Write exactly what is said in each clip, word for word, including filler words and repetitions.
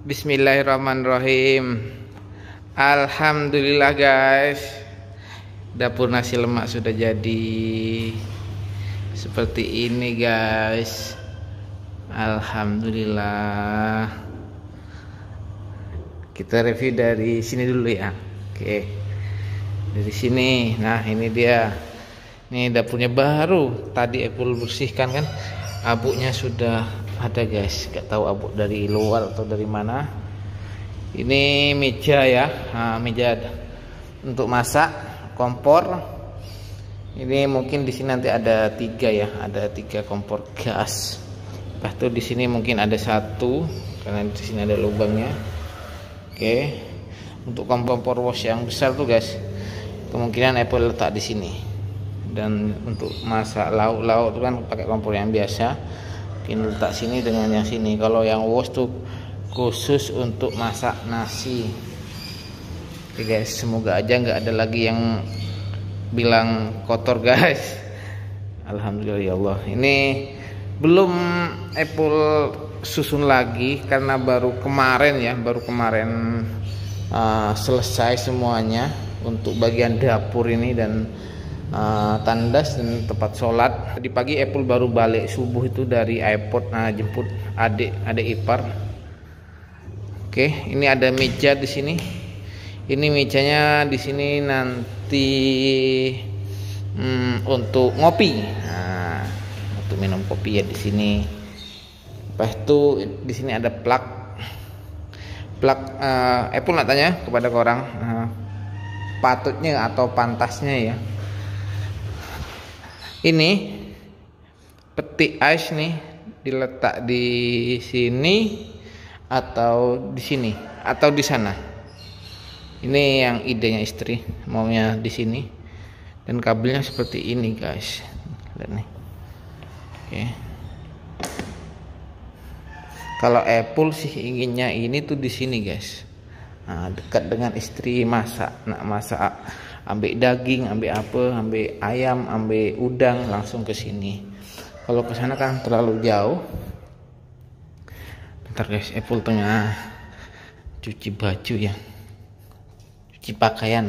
Bismillahirrahmanirrahim. Alhamdulillah guys, dapur nasi lemak sudah jadi seperti ini guys. Alhamdulillah. Kita review dari sini dulu ya. Oke, dari sini. Nah, ini dia. Ini dapurnya baru. Tadi Apple bersihkan kan, abunya sudah ada guys. Gak tahu abu dari luar atau dari mana. Ini meja ya. Nah, meja untuk masak, kompor. Ini mungkin di sini nanti ada tiga ya, ada tiga kompor gas. Lepas itu di sini mungkin ada satu, karena di sini ada lubangnya. Oke, untuk kompor wash yang besar tuh guys, kemungkinan Apple letak di sini. Dan untuk masak lauk-lauk itu kan pakai kompor yang biasa, mungkin letak sini dengan yang sini. Kalau yang wash tuh khusus untuk masak nasi. Oke guys, semoga aja nggak ada lagi yang bilang kotor guys. Alhamdulillah ya Allah. Ini belum Apple susun lagi karena baru kemarin ya, baru kemarin uh, selesai semuanya untuk bagian dapur ini dan uh, tandas dan tempat sholat. Tadi pagi Apple baru balik subuh itu dari airport, nah, jemput adik adik ipar. Oke, ini ada meja di sini. Ini mejanya di sini nanti hmm, untuk ngopi. Nah, untuk minum kopi ya di sini. Lepas itu di sini ada plug. Plug uh, Apple nak tanya kepada orang uh, patutnya atau pantasnya ya. Ini peti ice nih diletak di sini atau di sini atau di sana. Ini yang idenya istri, maunya di sini. Dan kabelnya seperti ini guys. Lihat nih. Oke. Kalau Apple sih inginnya ini tuh di sini guys. Nah, dekat dengan istri masak, nak masak, ambil daging, ambil apa, ambil ayam, ambil udang langsung ke sini. Kalau ke sana kan terlalu jauh. Bentar guys, Apple tengah cuci baju ya. Cuci pakaian.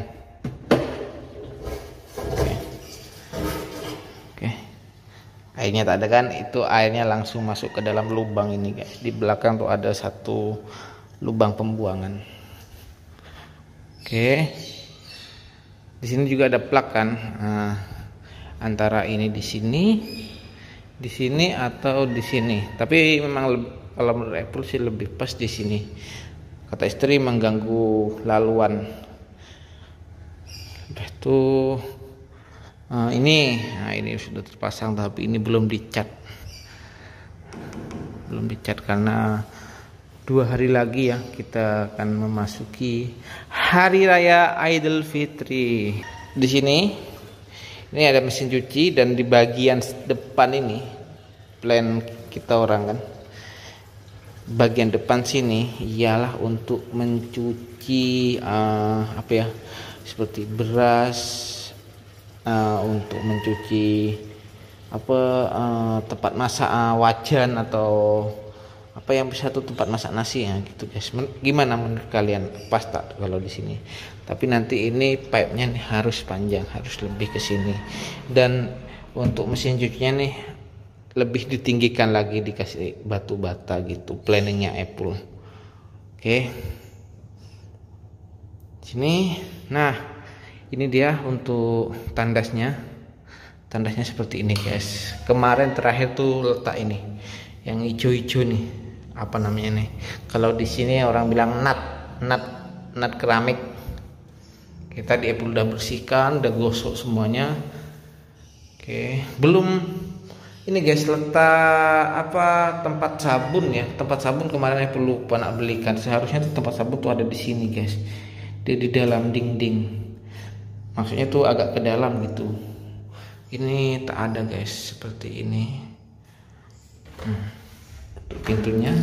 Oke. Oke. Airnya tak ada kan? Itu airnya langsung masuk ke dalam lubang ini guys. Di belakang tuh ada satu lubang pembuangan. Oke. Di sini juga ada plug kan? Nah, antara ini di sini, di sini atau di sini. Tapi memang kalau menurut Apple sih lebih pas di sini. Kata istri mengganggu laluan. Udah tuh nah, ini nah ini sudah terpasang tapi ini belum dicat. Belum dicat karena dua hari lagi ya kita akan memasuki Hari Raya Idul Fitri. Di sini ini ada mesin cuci dan di bagian depan ini plan kita orang kan. Bagian depan sini ialah untuk mencuci uh, apa ya? Seperti beras, uh, untuk mencuci apa uh, tempat masak uh, wajan atau apa yang bisa tuh tempat masak nasi ya gitu guys. Men gimana menurut kalian, pas tak kalau di sini? Tapi nanti ini pipe-nya nih harus panjang, harus lebih ke sini. Dan untuk mesin cucinya nih lebih ditinggikan lagi, dikasih batu bata gitu planningnya Apple. Oke. Sini, nah ini dia untuk tandasnya. Tandasnya seperti ini guys. Kemarin terakhir tuh letak ini, yang hijau-hijau nih, apa namanya nih? Kalau di sini orang bilang nut, nut, nut keramik. Kita di Apple udah bersihkan, udah gosok semuanya. Oke, belum ini guys letak apa tempat sabun ya? Tempat sabun kemarin Apple lupa nak belikan. Seharusnya tempat sabun tuh ada di sini guys. Dia di dalam dinding, maksudnya tuh agak ke dalam gitu. Ini tak ada guys, seperti ini. hmm. Untuk pintunya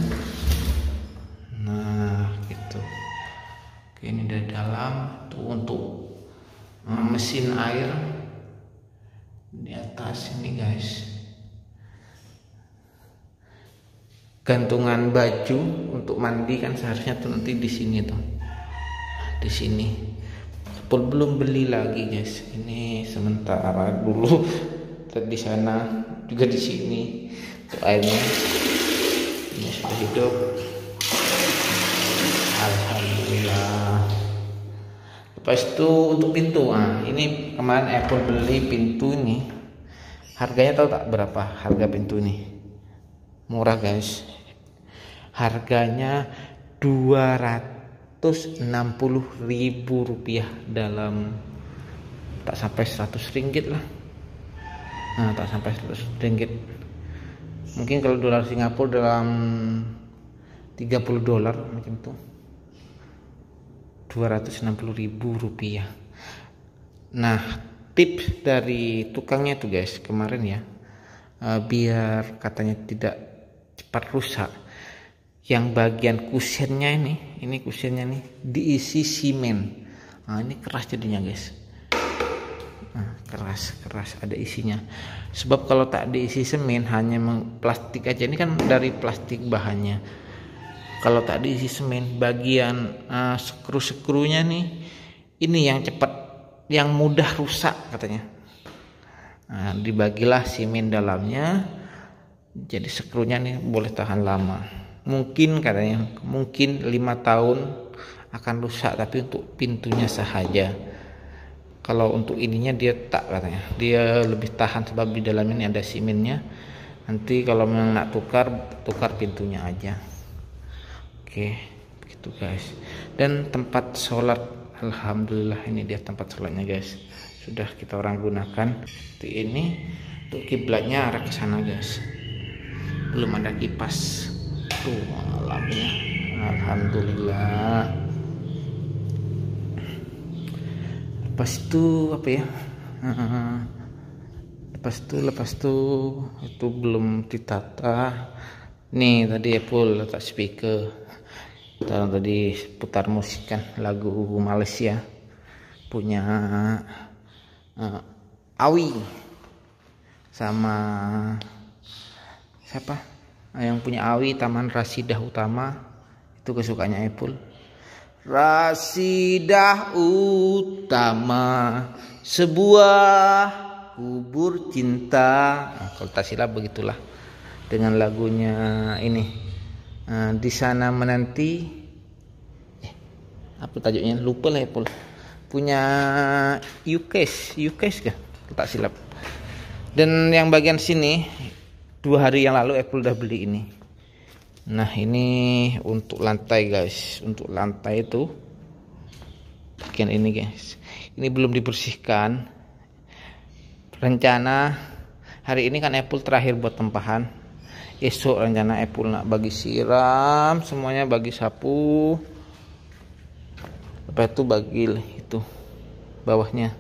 nah gitu. Oke, ini dari dalam tuh untuk uh, mesin air di atas ini guys. gantungan baju untuk mandi kan seharusnya tuh nanti di sini tuh, di sini. Apple belum beli lagi guys, ini sementara dulu. Di sana juga di sini untuk airnya ini sudah hidup, alhamdulillah. Lepas itu untuk pintu, ah ini kemarin Apple beli pintu ini, harganya tahu tak berapa harga pintu ini? Murah guys, harganya dua ratus enam puluh ribu rupiah, dalam tak sampai seratus ringgit lah. Nah, tak sampai seratus ringgit. Mungkin kalau dolar Singapura dalam tiga puluh dolar macam itu, dua ratus enam puluh ribu rupiah. Nah, tips dari tukangnya tuh guys kemarin ya, uh, biar katanya tidak cepat rusak, yang bagian kusennya ini, ini kusennya nih diisi simen. Nah, ini keras jadinya guys. Nah, keras keras ada isinya. Sebab kalau tak diisi semen, hanya plastik aja, ini kan dari plastik bahannya. Kalau tak diisi semen, bagian uh, skru-skrunya nih, ini yang cepat, yang mudah rusak katanya. Nah, dibagilah semen dalamnya, jadi skrunya nih boleh tahan lama. Mungkin katanya, mungkin lima tahun akan rusak, tapi untuk pintunya sahaja. Kalau untuk ininya dia tak katanya, dia lebih tahan sebab di dalamnya ini ada semennya. Nanti kalau memang nak tukar, tukar pintunya aja. Oke, begitu guys. Dan tempat sholat, alhamdulillah ini dia tempat sholatnya guys, sudah kita orang gunakan. Seperti ini, untuk kiblatnya arah ke sana guys. Belum ada kipas. Tuh alamnya, alhamdulillah. Lepas itu apa ya? Lepas itu lepas itu itu belum ditata. Nih tadi Apple letak speaker. Kita tadi putar musik kan, lagu Malaysia punya uh, Awi sama siapa? Yang punya Awi, Taman Rasidah Utama, itu kesukaannya Apple. Rasidah Utama, sebuah kubur cinta. Nah, kalau tak silap begitulah dengan lagunya ini. Nah, di sana menanti. Eh, apa tajuknya? Lupa lah Apple. Punya Ukes, Ukes kah? Tak silap. Dan yang bagian sini dua hari yang lalu Apple udah beli ini. Nah, ini untuk lantai guys, untuk lantai itu bagian ini guys, ini belum dibersihkan. Rencana hari ini kan Apple terakhir buat tempahan, esok rencana Apple nak bagi siram semuanya, bagi sapu, lepas itu bagi itu bawahnya.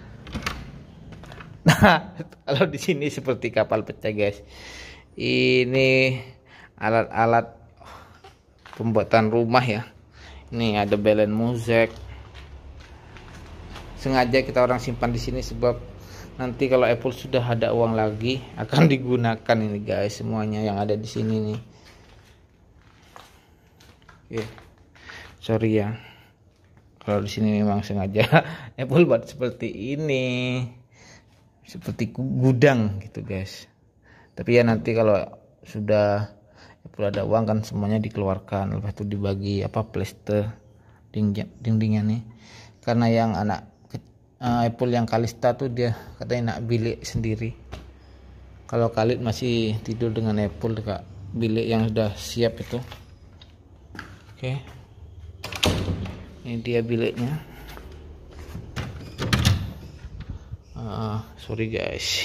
Nah, kalau di sini seperti kapal pecah guys. Ini alat-alat pembuatan rumah ya. Ini ada belen muzek. Sengaja kita orang simpan di sini sebab nanti kalau Apple sudah ada uang lagi akan digunakan ini guys, semuanya yang ada di sini nih. Oke. Sorry ya. Kalau di sini memang sengaja Apple buat seperti ini. Seperti gudang gitu guys. Tapi ya nanti kalau sudah Apple ada uang kan semuanya dikeluarkan, lepas itu dibagi apa plester dindingnya nih. Karena yang anak uh, Apple yang Kalista tuh dia katanya nak bilik sendiri. Kalau Khalid masih tidur dengan Apple dekat bilik yang sudah siap itu. Oke. Ini dia biliknya. Uh, sorry guys.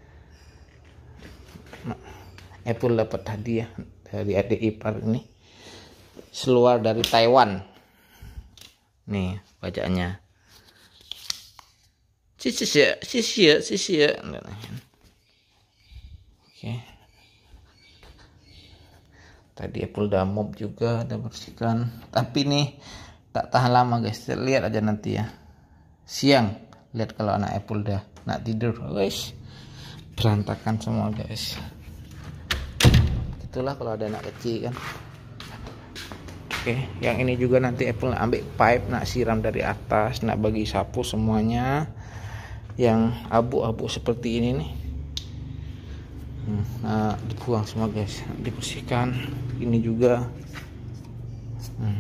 Nah, Apple dapat hadiah dari adik ipar ini, seluar dari Taiwan. Nih bacaannya. Xie xie xie. Oke. Tadi Apple udah mop juga, udah bersihkan. Tapi nih tak tahan lama guys. Lihat aja nanti ya. Siang lihat kalau anak Apple udah nak tidur, guys, berantakan semua guys. itulah kalau ada anak kecil kan. Oke, yang ini juga nanti Apple ambil pipe nak siram dari atas, nak bagi sapu semuanya yang abu-abu seperti ini nih. Nah, dibuang semua guys, dibersihkan. Ini juga. Hmm.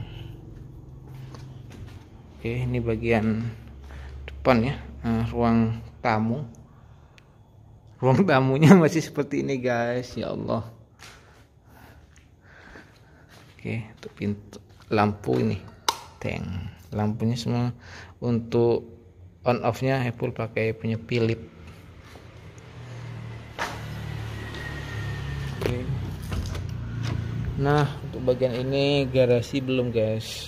Oke, ini bagian depan ya, nah, ruang tamu. Ruang tamunya masih seperti ini guys, ya Allah. Oke, untuk pintu lampu ini, teng lampunya semua untuk on off nya Apple pakai punya Philips. Oke. Nah, untuk bagian ini garasi belum guys,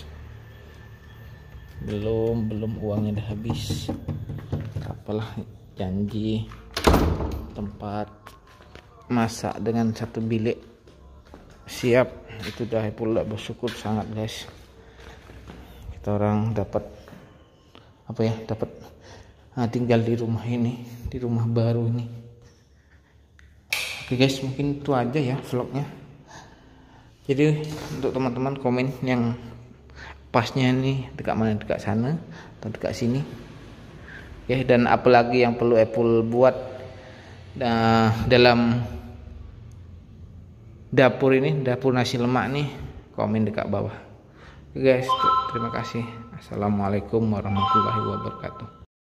belum belum uangnya udah habis. Apalah janji tempat masak dengan satu bilik siap, itu udah Apple bersyukur sangat guys. Kita orang dapat apa ya, dapat nah, tinggal di rumah ini, di rumah baru ini. Oke guys, mungkin itu aja ya vlognya. Jadi untuk teman-teman komen yang pasnya nih dekat mana, dekat sana atau dekat sini ya, dan apalagi yang perlu Apple buat nah, dalam dapur ini, dapur nasi lemak nih, komen dekat bawah. Oke guys, terima kasih. Assalamualaikum warahmatullahi wabarakatuh.